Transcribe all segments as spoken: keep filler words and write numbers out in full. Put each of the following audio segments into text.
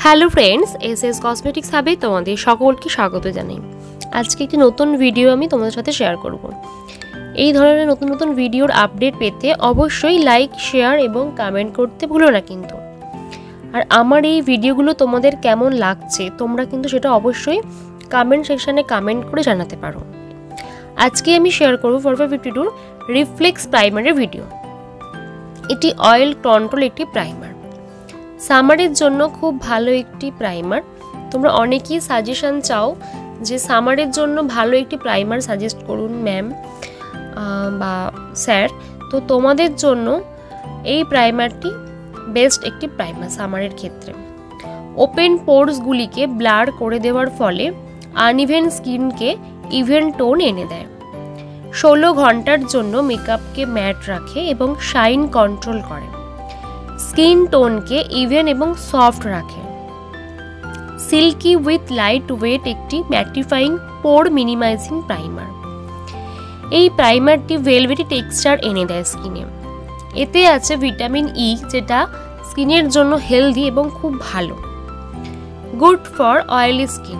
Hello friends, S S cosmetics হাবে তোমাদের সকলকে স্বাগত জানাই। আজকে একটি নতুন ভিডিও আমি তোমাদের সাথে শেয়ার করব। এই ধরনের নতুন নতুন ভিডিওর আপডেট পেতে অবশ্যই লাইক, শেয়ার এবং কমেন্ট করতে ভুলো না কিন্তু। আর আমার এই ভিডিওগুলো তোমাদের কেমন লাগছে তোমরা কিন্তু সেটা অবশ্যই কমেন্ট সেকশানে কমেন্ট করে জানাতে পারো। আজকে আমি শেয়ার করব ফরএভার ফিফটি টুর রিফ্লেক্স প্রাইমারের ভিডিও। এটি অয়েল কন্ট্রোল একটি প্রাইমার, সামারের জন্য খুব ভালো একটি প্রাইমার। তোমরা অনেকেই সাজেশন চাও যে সামারের জন্য ভালো একটি প্রাইমার সাজেস্ট করুন ম্যাম বা স্যার। তো তোমাদের জন্য এই প্রাইমারটি বেস্ট একটি প্রাইমার সামারের ক্ষেত্রে। ওপেন পোরসগুলিকে ব্লার করে দেওয়ার ফলে আনইভেন স্কিনকে ইভেন টোন এনে দেয়। ষোলো ঘন্টার জন্য মেকআপকে ম্যাট রাখে এবং শাইন কন্ট্রোল করে। স্কিন টোনকে ইভেন এবং সফট রাখে। সিল্কি উইথ লাইট ওয়েট একটি ম্যাটিফাইং পোর মিনিমাইজিং প্রাইমার। এই প্রাইমারটি ভেলভেটি টেক্সচার এনে দেয় স্কিনে। এতে আছে ভিটামিন ই, যেটা স্কিনের জন্য হেলদি এবং খুব ভালো, গুড ফর অয়েলি স্কিন।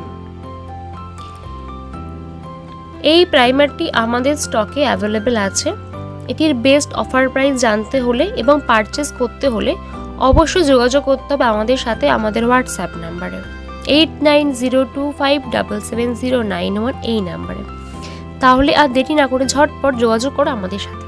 এই প্রাইমারটি আমাদের স্টকে অ্যাভেলেবেল আছে। এটির বেস্ট অফার প্রাইস জানতে হলে এবং পারচেস করতে হলে অবশ্যই যোগাযোগ করতে হবে আমাদের সাথে আমাদের হোয়াটসঅ্যাপ নাম্বারে eight nine zero two five double seven zero nine one এই নাম্বারে। তাহলে আর দেরি না করে ঝটপট যোগাযোগ করো আমাদের সাথে।